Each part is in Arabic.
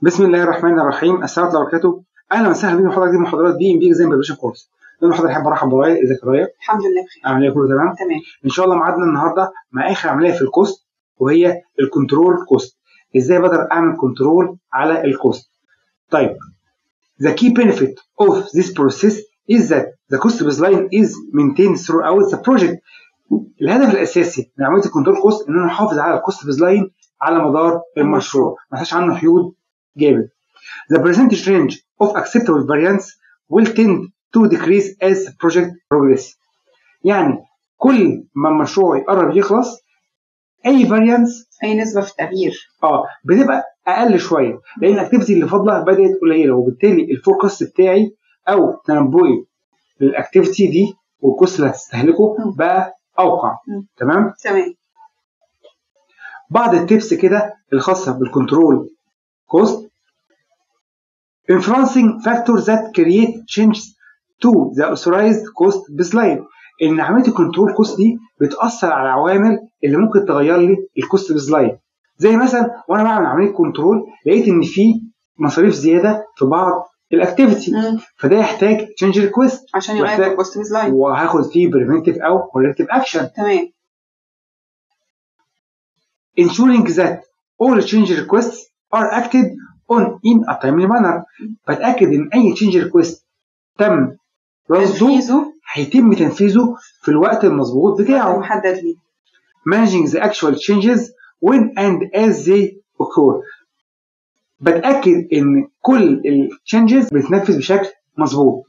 بسم الله الرحمن الرحيم. السلام عليكم ورحمة الله وبركاته. اهلا وسهلا بكم في محاضره جديده من محاضرات بي ام بي اكزام بريبريشن كورس. دول محاضره احب ارحب برايا. ازيك يا رايا؟ الحمد لله بخير. عامل ايه؟ كله تمام؟ تمام. ان شاء الله ميعادنا النهارده مع اخر عمليه في الكوست وهي الكنترول كوست. ازاي بقدر اعمل كنترول على الكوست؟ طيب the key benefit of this process is that the cost baseline is maintained throughout the project. الهدف الاساسي من عمليه الكنترول كوست ان انا احافظ على الكوست بيزلاين على مدار المشروع، ما فيهاش عنه حيود جامد. The percentage range of acceptable variance will tend to decrease as the project progresses. يعني كل ما المشروع يقرب يخلص اي اي نسبه في التغيير بتبقى اقل شويه، لان الاكتيفيتي اللي فاضله بدات قليله، وبالتالي الفوركاست بتاعي او تنبؤي للاكتيفيتي دي والكوست اللي هتستهلكه بقى اوقع. تمام. بعض التيبس كده الخاصه بالكنترول كوست. influencing factors that create changes to the authorized cost baseline. ان عمليه الكنترول كوست دي بتاثر على العوامل اللي ممكن تغير لي الكوست بيزلاين. زي مثلا وانا بعمل عمليه كنترول لقيت ان في مصاريف زياده في بعض الاكتيفيتي، فده يحتاج تشينج ريكويست عشان يغير الكوست بيزلاين، وهاخد فيه بريفنتيف او كوركتيف اكشن. تمام. ensuring that all change requests are acted on in a timely manner. بتاكد ان اي change request تم رصده هيتم تنفيذه في الوقت المظبوط بتاعه محدد ليه. managing the actual changes when and as they occur. بتاكد ان كل التشينجز بتتنفذ بشكل مظبوط.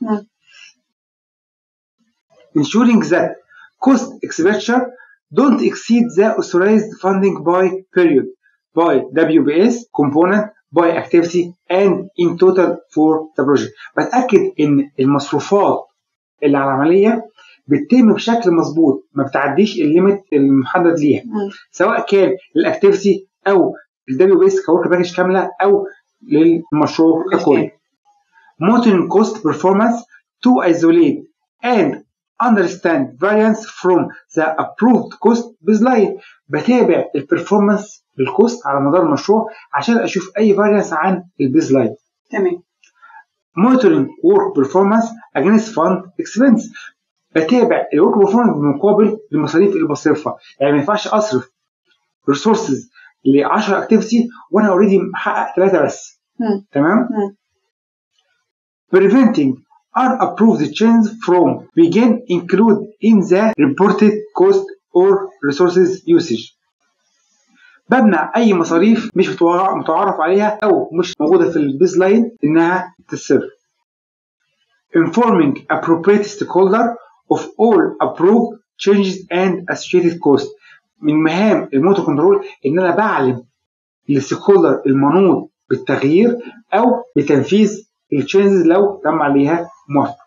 ensuring that cost expenditure don't exceed the authorized funding by period, by WBS component, by activity and in total for the project. بتأكد إن المصروفات اللي على العملية بتتم بشكل مظبوط، ما بتعديش الليميت المحدد ليها، سواء كان للأكتيفيتي أو الWBS كورك باكج كاملة أو للمشروع ككل. monitoring cost performance to isolate and understand variance from the approved cost baseline. بتابع البرفورمانس للكوست على مدار المشروع عشان اشوف اي variance عن البيزلاين. تمام. monitoring work performance against fund expense. بتابع الورك performance بمقابل المصاريف اللي بصرفها، يعني ما ينفعش اصرف resources ل 10 اكتيفيتي وانا اوريدي محقق 3 بس. تمام. preventing unapproved changes from begin include in the reported cost or resources usage. بمنع اي مصاريف مش متعارف عليها او مش موجوده في البيزلاين انها تتصرف. informing appropriate stakeholder of all approved changes and associated costs. من مهام الموتو كنترول ان انا بعلم الستيك هولدر المنوط بالتغيير او بتنفيذ التشينجز لو تم عليها موافقه.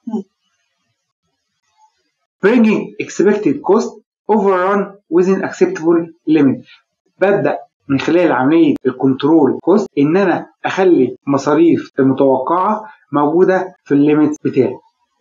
bringing expected cost overrun within acceptable limit. ببدأ من خلال عملية الكنترول كوست ان انا اخلي مصاريف المتوقعة موجودة في الليميت بتاعي.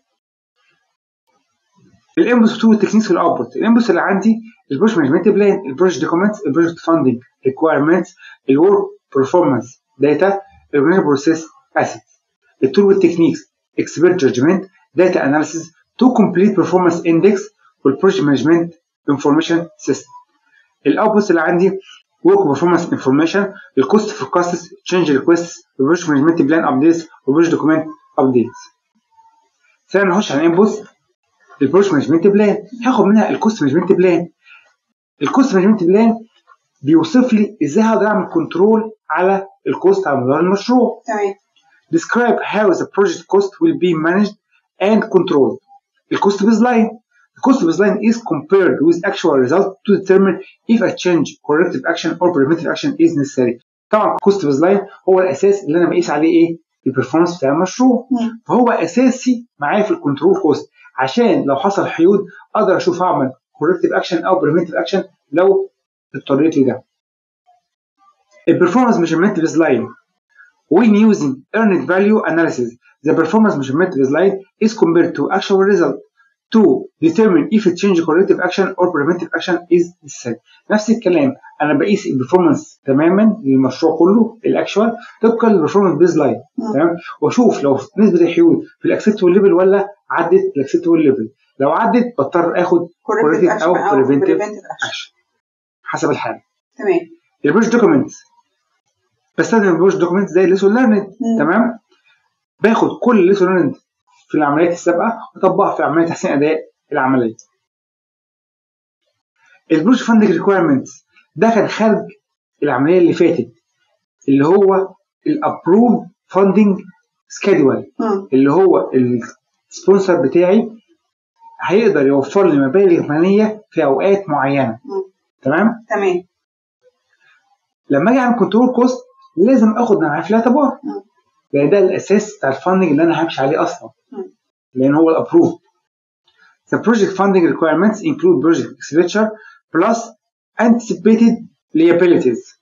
الانبوتس والتكنيكس والاوتبوت. الانبوتس اللي عندي البروجكت مانجمنت بلان، البروجكت دوكيومنتس، البروجكت فاندنج ريكويرمنتس، الورك بيرفورمانس داتا، الاورجانيزيشن بروسيس اسيتس. التول والتكنيكس اكسبرت جادجمنت، داتا اناليسيس، تو كومبليت بيرفورمانس اندكس، والبروجكت مانجمنت انفورميشن سيستم. الاوتبوتس اللي عندي ورك بيرفورمانس انفورميشن، الكوست فوركاستس، تشينج ريكويست، البروجكت مانجمنت بلان ابديتس، والبروجكت دوكيومنت ابديتس. ثانيا نخش على الانبوتس. البروجكت مانجمنت بلان هاخد منها الكوست مانجمنت بلان. الكوست مانجمنت بلان بيوصف لي ازاي هقدر اعمل كنترول على الكوست على مدار المشروع. تمام. describe how the project cost will be managed and controlled. الكوست baseline. The cost baseline is compared with actual result to determine if a change, corrective action or preventive action is necessary. طبعا الكوست baseline هو الاساس اللي انا بقيس عليه ايه؟ البرفورمانس بتاع المشروع. فهو اساسي معايا في الكنترول كوست، عشان لو حصل حيود اقدر اشوف اعمل corrective action او preventive action لو اضطريت لده. البرفورمانس measurement baseline. When using earned value analysis, the performance measurement baseline is compared to actual result to determine if a change corrective action or preventive action is necessary. نفس الكلام، انا بقيس البرفورمانس تماما للمشروع كله الاكشوال طبقا للبرفورمانس بيز لاين، تمام، واشوف لو نسبه الحيول في الاكسبتبل ليفل ولا عدت الاكسبتبل ليفل. لو عدت بضطر اخد كوركتيف او بريفنتيف اكشن حسب الحاله. تمام. البروجكت دوكيومنت بستخدم البروجكت دوكيومنت زي الليسون ليرند، تمام، باخد كل الليسون ليرند في العمليات السابقه وطبقها في عمليه تحسين اداء العمليه. البروجكت فاندنج ريكويرمنتس ده كان خارج العمليه اللي فاتت، اللي هو الابروف فاندنج سكيدول، اللي هو السبونسر بتاعي هيقدر يوفر لي مبالغ ماليه في اوقات معينه. تمام. لما اجي اعمل كنترول كوست لازم اخد معاه في الاعتبار، لان ده الاساس بتاع الفاندنج اللي انا همشي عليه اصلا، لان هو الابروف. The project funding requirements include project expenditure plus anticipated liabilities.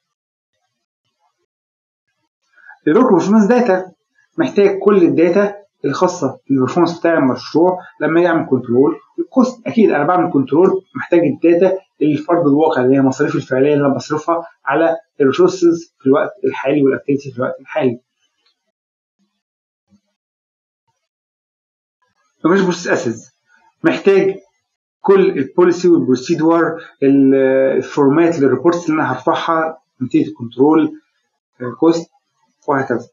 الورك performance data محتاج كل الداتا الخاصة بالبرفورمانس بتاع المشروع. لما اجي اعمل كنترول الكوست، اكيد انا بعمل كنترول محتاج الداتا اللي في ارض الواقع، اللي هي المصاريف الفعليه اللي انا بصرفها على الريسورسز في الوقت الحالي والاكتيفيتي في الوقت الحالي. مش بروسيس اسيز، محتاج كل البوليسي والبروسيدور، الفورمات للريبورتس اللي انا هرفعها نتيجه الكنترول كوست وهكذا.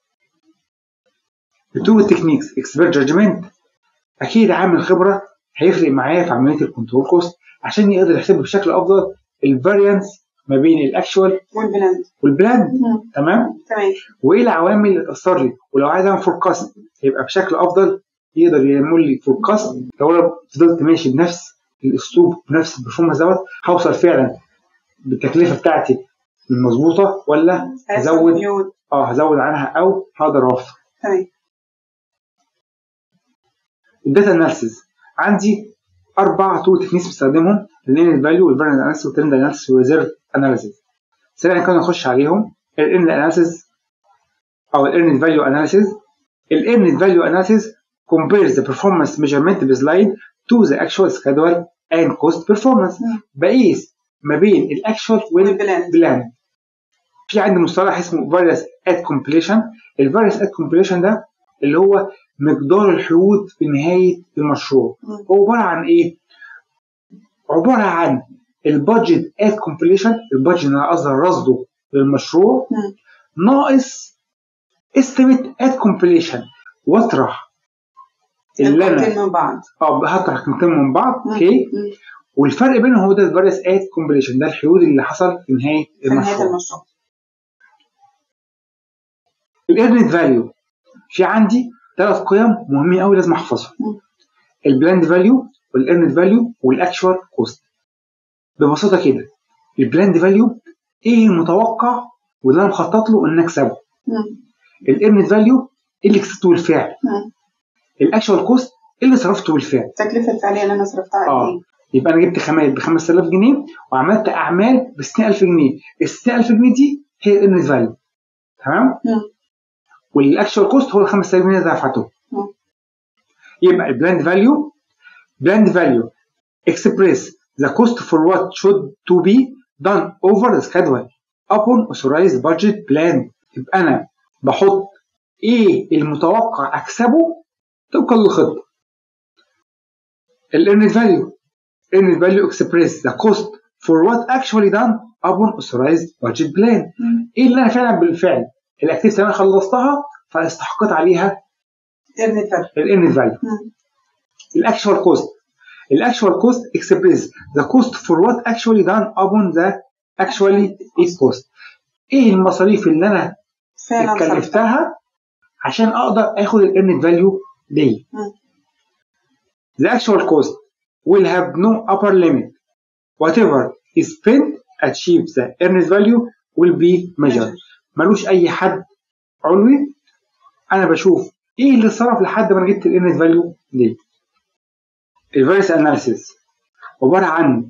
التول تكنيكس اكسبيرت جادجمنت، اكيد عامل الخبره هيفرق معايا في عمليه الكنترول كوست عشان يقدر يحسب بشكل افضل الفاريانس ما بين الاكشوال والبلاند. تمام. وايه العوامل اللي تاثر لي، ولو عايز اعمل فوركاست يبقى بشكل افضل يقدر يعمل لي فوركاست. لو انا فضلت ماشي بنفس الاسلوب بنفس البرفورمانس دوت هوصل فعلا بالتكلفه بتاعتي المظبوطه، ولا هزود عنها او هقدر اوفر. تمام. الداتا اناليسيز عندي 4 تول تكنيكس بستخدمهم: الانرد فاليو والفاريانس اناليسيس والترند اناليسيس والريزيرف اناليسيس. سريعا كده نخش عليهم. الانرد اناليسيس او الانرد فاليو اناليسيس. الانرد فاليو اناليسيس compares the performance measurement baseline to the actual schedule and cost performance. بقيس ما بين الاكشوال والبلان. في عندي مصطلح اسمه variance at completion. الفاريانس at completion ده اللي هو مقدار الحيود في نهاية المشروع. هو عبارة عن ايه؟ عبارة عن البادجت at completion، البادجت اللي انا اصدر رصده للمشروع ناقص estimate at completion، واطرح اللي انا من بعض هطرح قيمتين من بعض. اوكي. والفرق بينهم هو ده الفاريانس at completion، ده الحيود اللي حصل في نهاية المشروع. الارنت فاليو في عندي 3 قيم مهمين قوي لازم احفظهم: البلاند فاليو والارنت فاليو والاكشوال كوست. ببساطه كده البلاند فاليو ايه المتوقع واللي انا مخطط له ان اكسبه. الارنت فاليو اللي كسبته بالفعل. الاكشوال كوست اللي صرفته بالفعل، التكلفه الفعليه اللي انا صرفتها قد ايه. يبقى انا جبت خامات ب 5000 جنيه وعملت اعمال ب 60000 جنيه. ال 60000 جنيه دي هي الارنت فاليو. تمام. والاكشوال كوست هو ال 5000 جنيه اللي دفعته. يبقى البلاند فاليو express the cost for what should to be done over the schedule upon authorized budget plan. يبقى انا بحط ايه المتوقع اكسبه طبقا للخطه. الارنت فاليو express the cost for what actually done upon authorized budget plan. ايه اللي انا فعلا بالفعل الاكتيفيتي اللي انا خلصتها فاستحقت عليها الارنت فاليو. الاكشوال كوست express the cost for what actually done upon the actually is cost. ايه المصاريف اللي انا اتكلفتها عشان اقدر اخد الارنت فاليو دي. The actual cost will have no upper limit. Whatever is spent achieve the earned value will be measured. ملوش اي حد علوي. انا بشوف ايه اللي صرف لحد ما انا جبت الارنت فاليو دي. الفاريانس اناليسيس عباره عن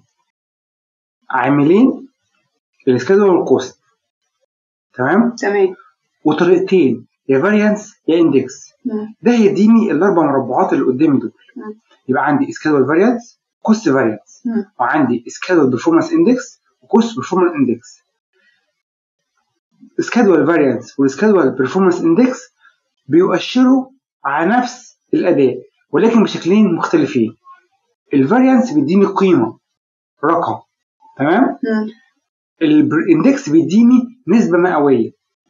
عاملين: السكادول والكوست. تمام. تمام. وطريقتين يا فاريانس يا اندكس. ده هيديني الاربع مربعات اللي قدامي دول. يبقى عندي سكادول فاريانس، كوست فاريانس، وعندي سكادول برفورمانس اندكس وكوست برفورمانس اندكس. سكادول فاريانس والسكادول برفورمانس اندكس بيؤشروا على نفس الاداء ولكن بشكلين مختلفين. الفاريانس بيديني قيمه رقم، تمام؟ الاندكس بيديني نسبه مئويه.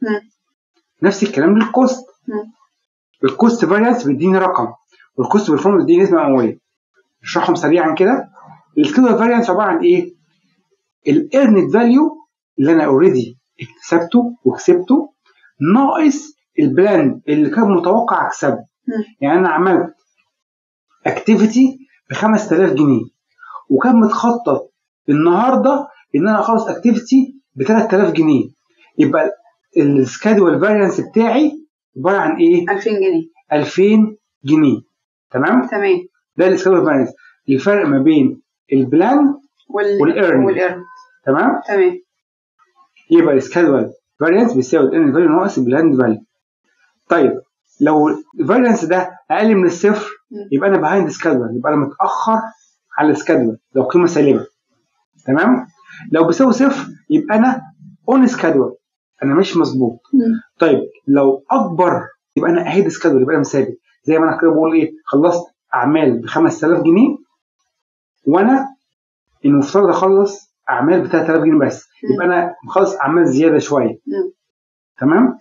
نفس الكلام للكوست. الكوست فاريانس بيديني رقم والكوست برفورمانس بيديني نسبه مئويه. اشرحهم سريعا كده. السكادول فاريانس عباره عن ايه؟ الايرند فاليو اللي انا اوريدي اكتسبته وكسبته ناقص البلان اللي كان متوقع اكسبه. يعني انا عملت اكتيفيتي ب 5000 جنيه وكان متخطط النهارده ان انا اخلص اكتيفيتي ب 3000 جنيه، يبقى السكادول فاريانس بتاعي عباره عن ايه؟ 2000 جنيه. 2000 جنيه. تمام؟ تمام. ده السكادول فاريانس، الفرق ما بين البلان والايرن. تمام؟ تمام. يبقى السكادول فاريانس بيساوي الايرن فاليو ناقص البلان فاليو. طيب لو الفاريانس ده اقل من الصفر يبقى انا بهايند سكادول، يبقى انا متاخر على السكادول لو قيمه سالبه. تمام؟ لو بيساوي صفر يبقى انا اون سكادول، انا مش مظبوط. طيب لو اكبر يبقى انا اهيد سكادول، يبقى انا مثابر. زي ما انا كده بقول ايه، خلصت اعمال ب 5000 جنيه وانا المفترض اخلص اعمال ب 3000 جنيه بس، يبقى انا مخلص اعمال زياده شويه. تمام؟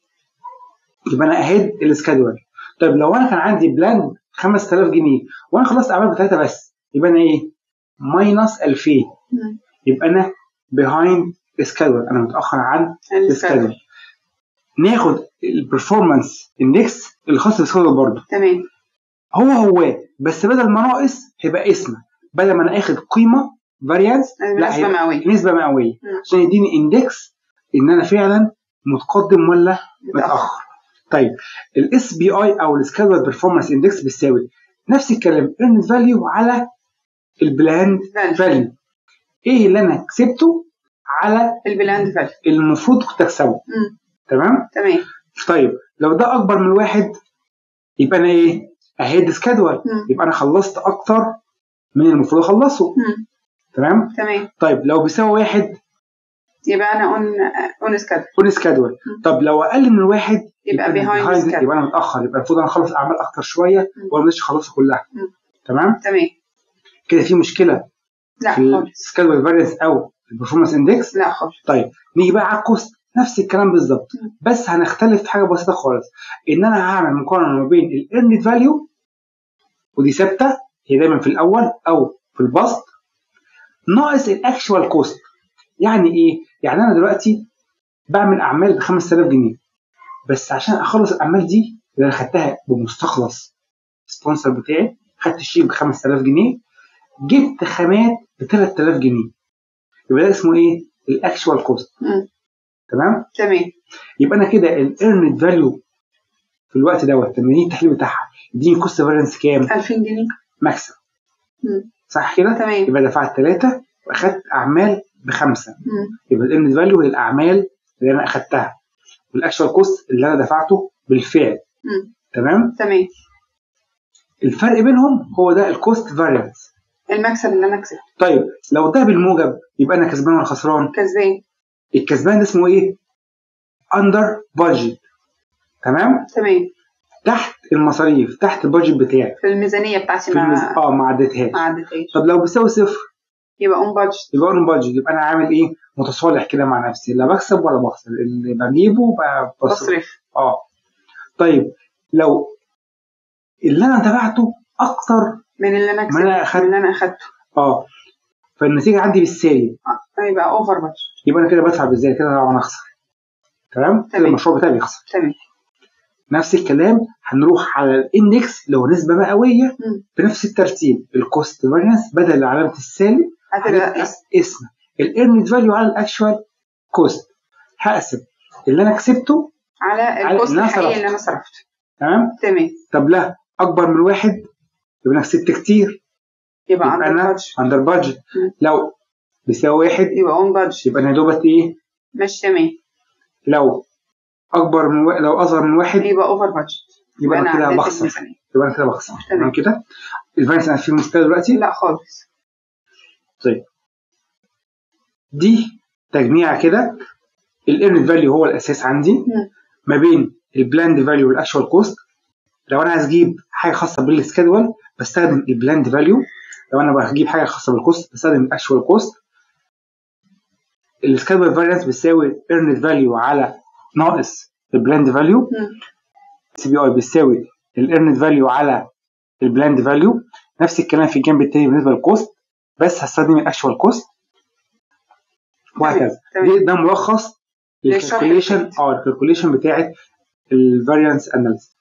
يبقى انا اهيد السكادول. طيب لو انا كان عندي بلان 5000 جنيه وانا خلصت اعمال بثلاثه بس، يبقى انا ايه؟ ماينس 2000. يبقى انا بيهايند سكادول، انا متاخر عن السكادول. ناخد البرفورمانس اندكس الخاص بالسكادول برضه. تمام. هو بس بدل ما ناقص هيبقى اسمه، بدل ما انا اخد قيمه فاريانس لا نسبه مئويه عشان يديني اندكس ان انا فعلا متقدم ولا متاخر. طيب الاس بي اي او السكادول برفورمانس اندكس بتساوي نفس الكلام ايرن فاليو على البلاند فاليو. ايه اللي انا كسبته على البلاند فاليو المفروض كنت اكسبه. تمام. طيب لو ده اكبر من واحد يبقى انا ايه؟ اهيد سكادول، يبقى انا خلصت اكتر من المفروض اخلصه. تمام. طيب لو بيساوي واحد يبقى انا اون سكادول. طب لو اقل من واحد يبقى بيهايند، يبقى انا متاخر، يبقى المفروض انا اخلص اعمال اكتر شويه وانا مش هخلصها كلها. تمام. كده في مشكله لا في السكادول فاريانس او البرفورمانس اندكس؟ لا خالص. طيب نيجي بقى على الكوست، نفس الكلام بالظبط، بس هنختلف في حاجه بسيطه خالص، ان انا هعمل مقارنه ما بين الايرند فاليو ودي ثابته هي دايما في الاول او في البسط ناقص الاكشوال كوست. يعني ايه؟ يعني انا دلوقتي بعمل اعمال ب 5000 جنيه بس عشان اخلص الاعمال دي اللي انا خدتها بمستخلص سبونسر بتاعي، خدت الشيء ب 5000 جنيه جبت خامات ب 3000 جنيه، يبقى ده اسمه ايه؟ الاكشوال كوست. تمام. يبقى انا كده الايرند فاليو في الوقت دوت لما يجي التحليل بتاعها يديني كوست فاريانس كام؟ 2000 جنيه مكسب. صح كده؟ يبقى دفعت 3 واخدت اعمال ب5. يبقى الايرند فاليو هي الاعمال اللي انا اخدتها والاكشوال كوست اللي انا دفعته بالفعل. تمام. الفرق بينهم هو ده الكوست فاريانس، المكسب اللي انا كسبته. طيب لو ده بالموجب يبقى انا كسبان ولا خسران؟ كسبان. الكسبان ده اسمه ايه؟ اندر بادجت. تمام. تحت المصاريف، تحت البادجت بتاعي في الميزانيه بتاعتي ما عدتهاش. طب لو بيساوي صفر يبقى اون بادجت. يبقى انا عامل ايه؟ متصالح كده مع نفسي، لا بكسب ولا بخسر، اللي بجيبه بصرف. طيب لو اللي انا دفعته اكتر من اللي انا كسبته من اللي انا اخدته فالنتيجه عندي بالسالب يبقى اوفر بادجت، يبقى انا كده بدفع بالزياده، كده طبعا اخسر. تمام. كده المشروع بتاعي بيخسر. نفس الكلام هنروح على الاندكس لو نسبه مئويه بنفس الترتيب، الكوست فاريانس بدل علامه السالب هتبقى اسم الايرند فاليو على الاكشوال كوست، هقسم اللي انا كسبته على الكوست الحقيقي اللي انا صرفته. تمام. طب لا اكبر من واحد يبقى انا كسبت كتير، يبقى اندر بادجت. لو بيساوي واحد يبقى اون بادجت، يبقى انا دوبت ايه؟ مش تمام. لو اكبر من لو اصغر من 1 يبقى اوفر بادجت، يبقى انا كده بخسر. تمام كده. الفاريانس انا في مشكله دلوقتي؟ لا خالص. طيب دي تجميعه كده. الايرند فاليو هو الاساس عندي ما بين البلاند فاليو والاكشوال كوست. لو انا عايز اجيب حاجه خاصه بالسكادول بستخدم البلاند فاليو، لو انا بجيب حاجه خاصه بالكوست بستخدم الاكشوال كوست. السكادول فاريانس بيساوي ايرند فاليو على ناقص البلاند فاليو. سي بي اي بيساوي الايرند فاليو على البلاند فاليو. نفس الكلام في الجنب التاني بالنسبه للكوست، بس هستخدم الاكشوال كوست وهكذا. ده ملخص الكالكوليشن بتاعت الفاريانس اناليسيس.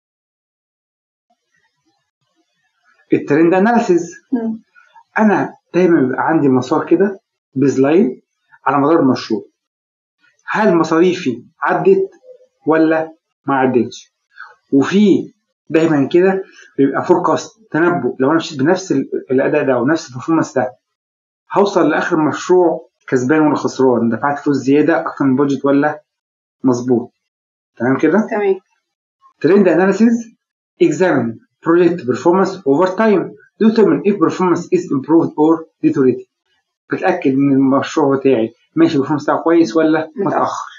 الترند اناليسيس انا دايما بيبقى عندي مسار كده بسلايد على مدار المشروع، هل مصاريفي عدت ولا ما عدتش، وفي دايما كده بيبقى فوركاست تنبؤ. لو انا مشيت بنفس الاداء ده ونفس البرفورمانس ده هوصل لاخر المشروع كسبان ولا خسران، دفعت فلوس زياده اكتر من البادجت ولا مظبوط. تمام كده؟ تمام. ترند اناليسيس examine project performance over time determine if performance is improved or deteriorated. بتاكد ان المشروع بتاعي ماشي البرفورمانس بتاعه كويس ولا متاخر.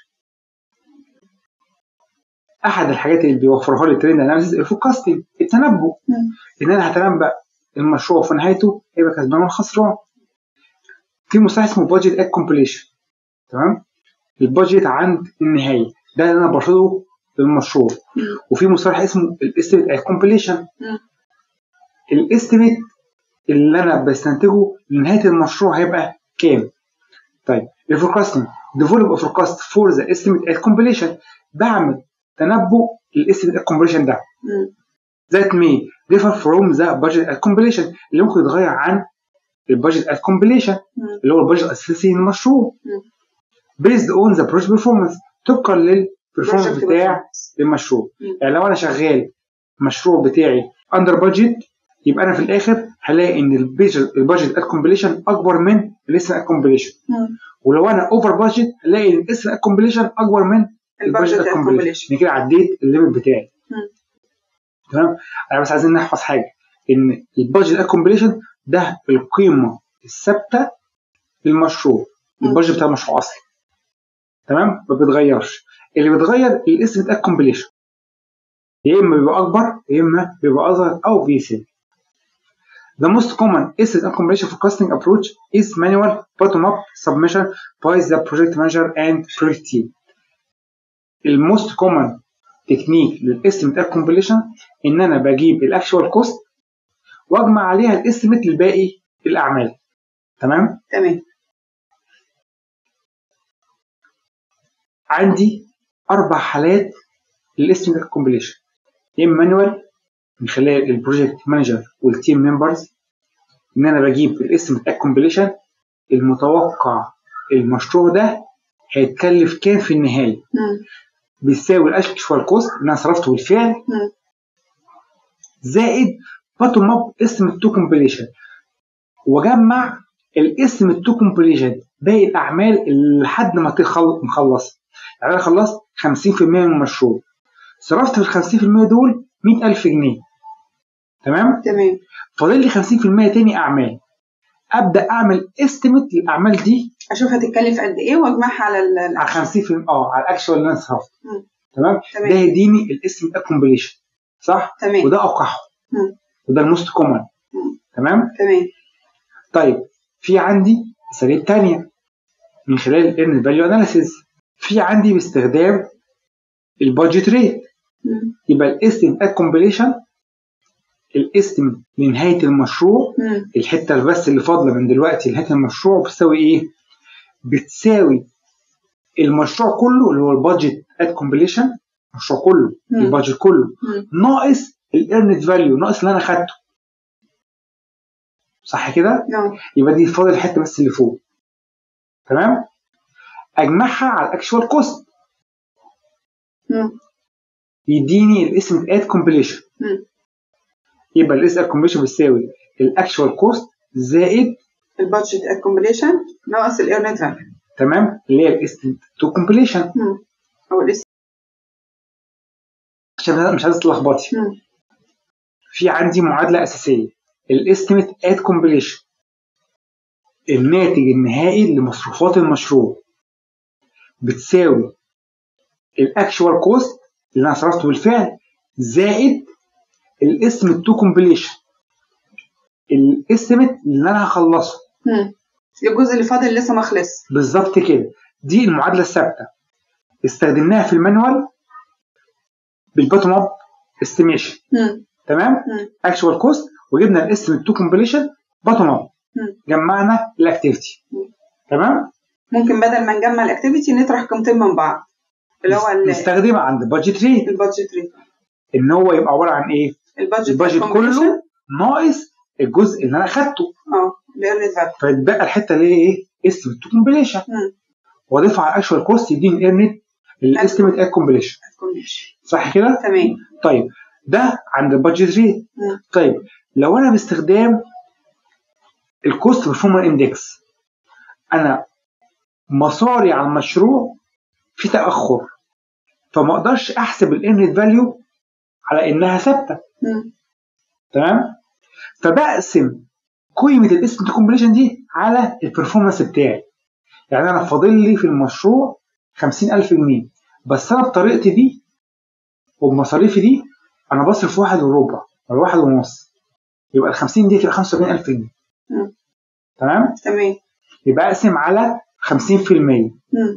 احد الحاجات اللي بيوفرها لي الترند اناليسيس الفوركاستنج، التنبؤ. ان انا هتنبأ المشروع في نهايته هيبقى كسبان ولا خسران. في مصطلح اسمه بادجت ات كومبليشن. تمام؟ البادجت عند النهايه ده اللي انا برصده للمشروع. وفي مصطلح اسمه الاستيميت ات كومبليشن. الاستيميت اللي انا بستنتجه لنهايه المشروع هيبقى كام. طيب الفوركاستنج develop a forecast for the estimate at completion. بعمل تنبؤ للاستيميت ات كومبليشن ده. that may differ from the budget at completion اللي ممكن يتغير عن البادجت at completion اللي هو البادجت الاساسي للمشروع. based on the project performance طبقا للبرفورمانس بتاع المشروع. يعني لو انا شغال مشروع بتاعي under budget يبقى انا في الاخر هلاقي ان البادجت at completion اكبر من الاستيميت at completion. ولو انا اوفر بادجت هلاقي ان الاستيميت at completion اكبر من البادجت at completion. يعني كده عديت الليميت بتاعي. تمام. انا بس عايزين نحفظ حاجه، ان البادجت at completion ده القيمه الثابته للمشروع، البادجت بتاع المشروع اصلا. تمام، ما بيتغيرش. اللي بيتغير الاستيميت at completion، يا اما بيبقى اكبر يا اما بيبقى اصغر او بيساوي. The most common estimate and completion forecasting approach is manual bottom-up submission by the project manager and project team. الموست common تكنيك للاستيميت at completion ان انا بجيب الاكشوال كوست واجمع عليها الاستيميت لباقي الاعمال. تمام؟ تمام. عندي 4 حالات للاستيميت at completion. يا اما مانوال من خلال البروجكت مانجر والتيم ممبرز، ان انا بجيب الاستيميت at completion المتوقع المشروع ده هيتكلف كام في النهايه، بيساوي الاكشوال كوست اللي انا صرفته بالفعل زائد باتوم اب استيميت تو كومبليشن، واجمع الاستيميت تو كومبليشن باقي الاعمال لحد ما مخلص. يعني انا خلصت 50% من المشروع، صرفت في ال 50% دول 100,000 جنيه. تمام؟ تمام. فاضل لي 50% تاني اعمال. ابدا اعمل استيميت للاعمال دي، اشوف هتتكلف قد ايه واجمعها على 50% على الاكشوال اللي انا صرفته. تمام؟ ده يديني الاستيميت ات كومبليشن. صح؟ تمام. وده اوقعه. وده الموست كومن. تمام؟ تمام. طيب في عندي اساليب تانية من خلال الايرن فاليو اناليسيز. في عندي باستخدام البادجت ريت. يبقى الاستيميت ات كومبليشن الاستيميت لنهايه المشروع، الحته بس اللي فاضله من دلوقتي لنهايه المشروع بتساوي ايه؟ بتساوي المشروع كله اللي هو البادجت ات كومبليشن، المشروع كله البادجت كله ناقص الايرند فاليو، ناقص اللي انا خدته. صح كده؟ يبقى دي فاضل الحته بس اللي فوق. تمام؟ اجمعها على الاكشوال كوست يديني الاستيميت ات كومبليشن. يبقى الاستيميت ات كومبليشن بتساوي الاكشوال كوست زائد البادجت ات كومبليشن ناقص الايرند فاليو. تمام، اللي هي الاستيميت تو كومبليشن او عشان مش عايز تلخبطي. في عندي معادله اساسيه، الاستيميت ات كومبليشن، الناتج النهائي لمصروفات المشروع بتساوي الاكشوال كوست اللي انا صرفته بالفعل زائد الاستيميت تو كومبليشن، الاستيميت اللي انا هخلصه، الجزء اللي فاضل لسه ما خلص. بالظبط كده. دي المعادله الثابته استخدمناها في المانوال بالبوتوم اب استيميشن. تمام. اكشوال كوست وجبنا الاستيميت تو كومبليشن بوتوم اب، جمعنا الاكتيفيتي. تمام. ممكن بدل ما نجمع الاكتيفيتي نطرح قيمتين من بعض، اللي هو نستخدم عند بادجت ريت. البادجت ريت ان هو يبقى عباره عن ايه؟ البادجت كله ناقص الجزء اللي انا اخدته، فيتبقى الحته اللي هي ايه؟ استيميت تو كومبليشن، واضيفها على الاكشوال كوست يديني الايرنت الاستيميت ات كومبليشن. صح كده؟ تمام. طيب ده عند البادجت ريت. طيب لو انا باستخدام الكوست بيرفورمانس اندكس، انا مصاري على المشروع في تاخر، فما اقدرش احسب الايرنت فاليو على انها ثابته. تمام. فبقسم قيمه الاستيميت كومبليشن دي على البرفورمانس بتاعي. يعني انا فاضل لي في المشروع 50,000 جنيه، بس انا بطريقتي دي وبمصاريفي دي انا بصرف 1.25 ولا 1.5، يبقى ال 50 دي تبقى 75,000 جنيه. تمام؟ تمام. يبقى اقسم على 50%.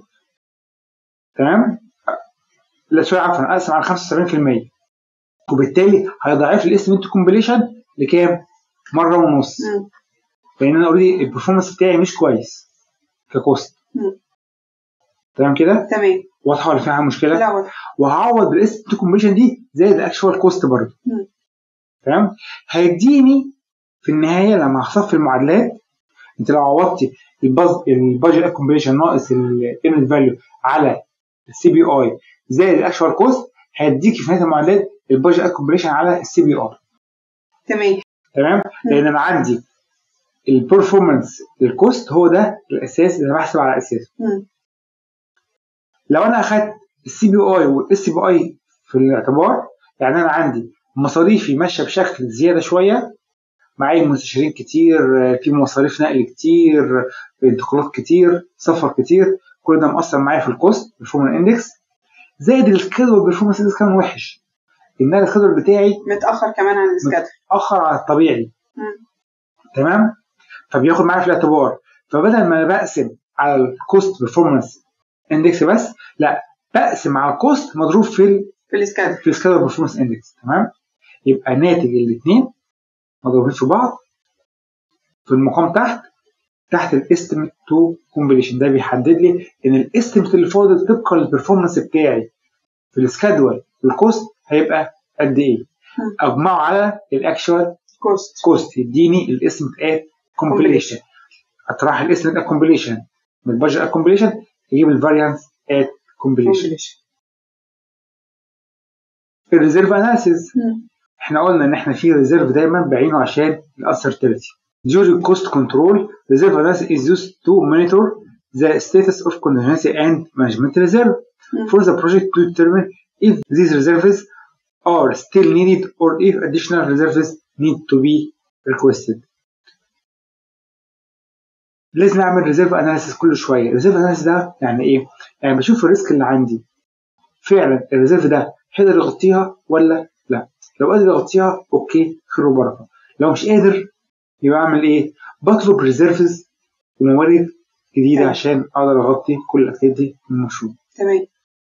تمام؟ لا سوري عفوا، اقسم على 75%، وبالتالي هيضاعف لي الاستيميت كومبليشن لكام؟ 1.5. لان انا اوريدي البرفورمانس بتاعي مش كويس ككوست. تمام كده؟ تمام. واضحه ولا فيها مشكله؟ لا واضحه. وهعوض بالاستيميت كومبليشن دي زائد الاكشوال كوست برضه. تمام؟ هيديني في النهايه لما هصفي المعادلات، انت لو عوضتي البادجت كومبليشن ناقص الايرنت فاليو على السي بي اي زائد الاكشوال كوست، هيديكي في نهايه المعادلات البادجت كومبليشن على السي بي اي. تمام. تمام؟ لان انا عندي البرفورمانس الكوست هو ده الاساس اللي بحسب على اساسه. لو انا اخدت السي بي اي والاس بي اي في الاعتبار، يعني انا عندي مصاريفي ماشيه بشكل زياده شويه، معايا مستشارين كتير، في مصاريف نقل كتير، انتقالات كتير، سفر كتير، كل ده مأثر معايا في الكوست برفورمانس اندكس، زائد السكيدول برفورمانس اندكس كان وحش، ان انا السكيدول بتاعي متاخر كمان عن السكيدول، متاخر على الطبيعي. تمام. فبياخد معايا في الاعتبار، فبدل ما بقسم على الكوست برفورمانس اندكس بس، لا بقسم على الكوست مضروب في السكيدول برفورمانس اندكس. تمام. يبقى ناتج الاثنين مضروبين في بعض في المقام تحت الاستيميت تو كومبليشن. ده بيحدد لي ان الاستيميت اللي فاضل طبقا للبرفورمانس بتاعي في السكادول والكوست هيبقى قد ايه، اجمعه على الاكشوال كوست يديني الاستيميت ات كومبليشن. اطرح الاستيميت ات كومبليشن من البادجت ات كومبليشن يجيب الفاريانس ات كومبليشن. الريزيرف اناليسيز، احنا قلنا ان احنا في ريزيرف دايما بعينه عشان الاسرتينتي. During cost control, reserve analysis is used to monitor the status of contingency and management reserve for the project to determine if these reserves are still needed or if additional reserves need to be requested. لازم اعمل ريزيرف اناليسيس كل شويه. الريزيرف اناليسيس ده يعني ايه؟ يعني بشوف الريسك اللي عندي فعلا الريزيرف ده هيقدر يغطيها ولا لا. لو قادر يغطيها اوكي خير وبركه، لو مش قادر يبقى اعمل ايه؟ بطلب ريزيرفز وموارد جديده عشان اقدر اغطي كل الاكتيفيتي من المشروع. تمام.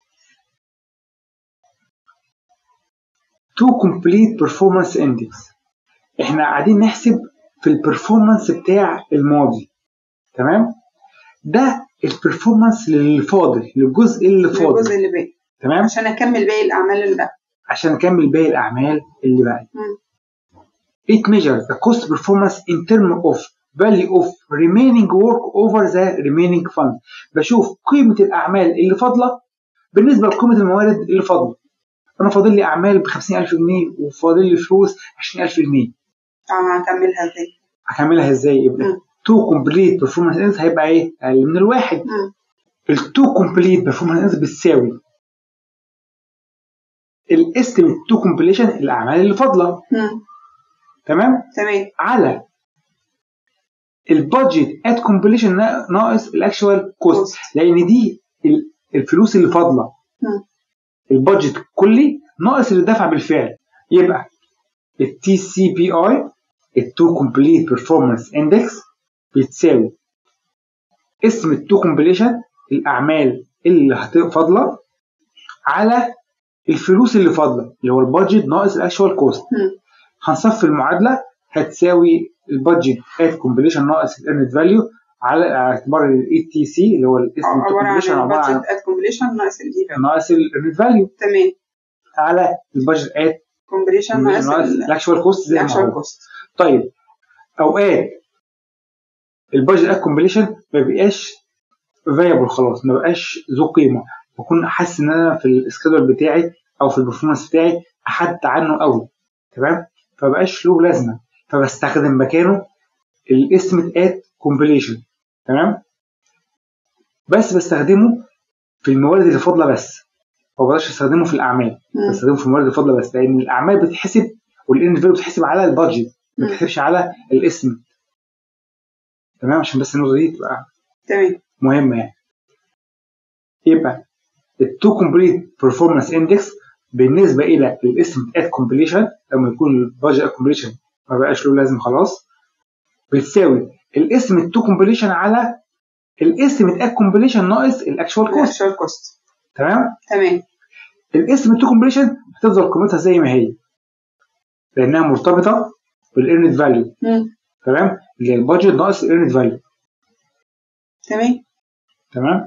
تو كومبليت بيرفورمانس اندكس، احنا قاعدين نحسب في البرفورمانس بتاع الماضي. تمام؟ ده البرفورمانس اللي فاضل، للجزء اللي فاضل، الجزء اللي باقي. تمام؟ عشان اكمل باقي الاعمال اللي باقي. عشان اكمل باقي الاعمال اللي باقي. It measures the cost performance in terms of value of remaining work over the remaining fund. بشوف قيمة الأعمال اللي فاضلة بالنسبة لقيمة الموارد اللي فاضلة. أنا فاضل لي أعمال ب50,000 جنيه وفاضل لي فلوس 20,000 جنيه. هكملها إزاي؟ هكملها إزاي؟ يبقى تو كومبليت performance index هيبقى إيه؟ أقل من الواحد. التو كومبليت performance index بتساوي الاستيميت تو كومبليشن الاعمال اللي فاضله. تمام على البادجت ات كومبليشن ناقص الاكشوال كوست، لان دي الفلوس اللي فاضله البادجت الكلي ناقص اللي دفع بالفعل. يبقى التي سي بي اي التو كومبليت بيرفورمانس اندكس بتساوي اسم التو كومبليشن الاعمال اللي فاضله على الفلوس اللي فاضله اللي هو البادجت ناقص الاكشوال كوست. هنصفي المعادله هتساوي البادجت ات كومبليشن ناقص الارنت فاليو على اعتبار الاي تي سي اللي هو الاسم التو كومبليشن عباره عن البادجت ات كومبليشن ناقص الارنت فاليو. تمام على البادجت ات كومبليشن ناقص الاكشوال كوست زي ما هو. طيب اوقات البادجت ات كومبليشن ما بيبقاش فايبل خلاص، ما بقاش ذو قيمه، بكون حاسس ان انا في السكيدول بتاعي او في البرفورمانس بتاعي احدت عنه قوي. تمام فبقاش له لازمه، فبستخدم مكانه الاستيميت ات كومبليشن. تمام بس بستخدمه في الموارد اللي فاضله بس، ما بقدرش استخدمه في الاعمال، بستخدمه في الموارد اللي فاضله بس، لان الاعمال بتتحسب والان فاليو بتتحسب على البادجت ما بتتحسبش على الاستيميت. تمام عشان بس النقطه دي تبقى تمام مهمه يعني. يبقى التو كومبليت بيرفورمانس اندكس بالنسبه الى الاستيميت ات كومبليشن لما يكون البادجت ات كومبليشن ما بقاش له لازم خلاص، بتساوي الاستيميت تو كومبليشن على الاستيميت ات كومبليشن ناقص الاكشوال كوست. تمام الاستيميت تو كومبليشن هتفضل قيمتها زي ما هي لانها مرتبطه بالارنت فاليو. تمام اللي هي البادجت ناقص الارنت فاليو. تمام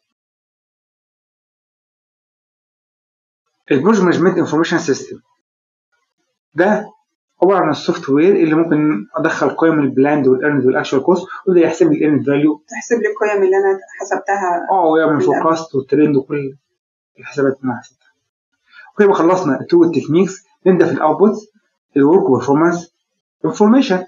البروجكت مانجمنت انفورميشن سيستم ده عباره عن السوفت وير اللي ممكن ادخل قيم البلاند والارند والاكشوال كوست وده يحسب لي الارند فاليو، تحسب لي القيم اللي انا حسبتها ويعمل فوركاست والترند وكل الحسابات اللي انا حسبتها. اوكي خلصنا التو التكنيكس. نبدا في الاوتبوتس الورك بيرفورمانس انفورميشن.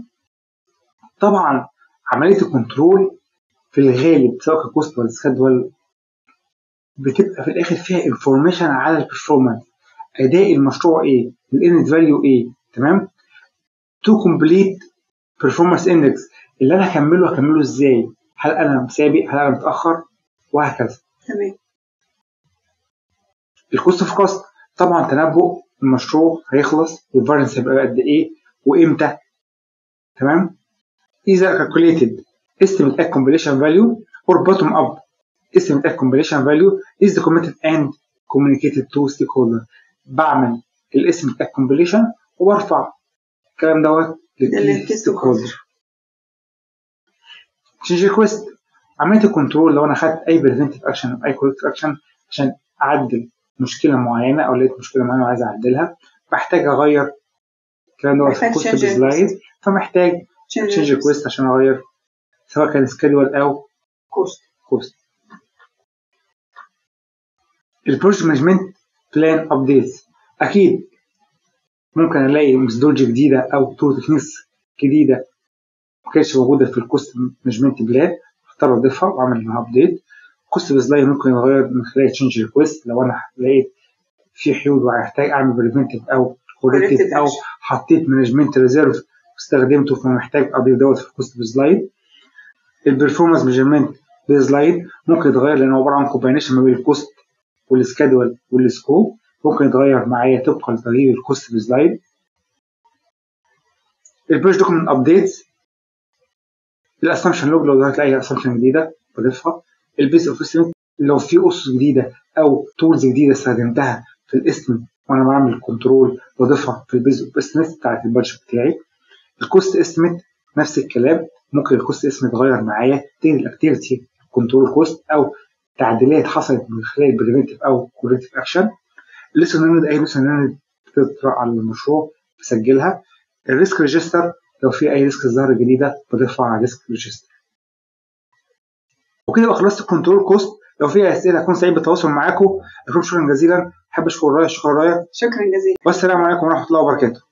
طبعا عمليه الكنترول في الغالب سواء ككوست ولا سكادول بتبقى في الاخر فيها انفورميشن على البرفورمانس، اداء المشروع ايه، الارنت فاليو ايه. تمام تو كومبليت بيرفورمانس اندكس اللي انا هكمله ازاي، هل انا سابق هل انا متاخر وهكذا. تمام الكوست اوف كوست طبعا تنبؤ المشروع هيخلص والفارنس هيبقى قد ايه وامتى. تمام اذا calculated estimate at completion value or bottom up estimate at completion value is documented and communicated to stakeholder. بعمل الاسم at completion وبرفع الكلام دوت للستيكهولدر. change request عمليه الكنترول لو انا خدت اي preventive action او اي corrective action عشان اعدل مشكله معينه او لقيت مشكله معينه وعايز اعدلها بحتاج اغير الكلام دوت في الكوست سلايد، فمحتاج change request عشان اغير سواء كان schedule او cost. البروجكت مانجمنت بلان ابديتس اكيد ممكن الاقي ميثودولوجي جديده او تول تكنيكس جديده ما كانتش موجوده في الكوست مانجمنت بلان، اختار اضيفها واعمل لها ابديت. كوست بسلايد ممكن يتغير من خلال تشينج ريكويست لو انا لقيت في حدود وهحتاج اعمل بريفنتيف او كوركتيف او حطيت مانجمنت ريزيرف واستخدمته فمحتاج اضيف دوت في الكوست بسلايد. البرفورمانس مانجمنت بسلايد ممكن يتغير لانه عباره عن كومباينيشن ما بين الكوست والسكادول والسكوب، ممكن يتغير معايا طبقا لتغيير الكوست بسلايد. البيج دوكيمنت ابديتس الاسامبشن لوج لو ظهرت اي اسامبشن جديده بضيفها. البيز اوف استيميت لو في اسس جديده او تولز جديده استخدمتها في الاستيميت وانا بعمل كنترول بضيفها في البيز اوف استيميت بتاعت البادجت بتاعي. الكوست استيميت نفس الكلام، ممكن الكوست استيميت يتغير معايا تاني الاكتيفيتي كنترول كوست او تعديلات حصلت من خلال بريفنتيف او كوركتيف اكشن. الليسون ليرند اي ليسون ليرند بتطرح على المشروع بسجلها. الريسك ريجستر لو في اي ريسك ظهر جديده بضيفها على الريسك ريجستر. وكده بقى خلصت الكنترول كوست. لو في اسئله هكون سعيد بالتواصل معاكم. شكرا جزيلا، احب اشكر رايا. شكرا جزيلا والسلام عليكم ورحمه الله وبركاته.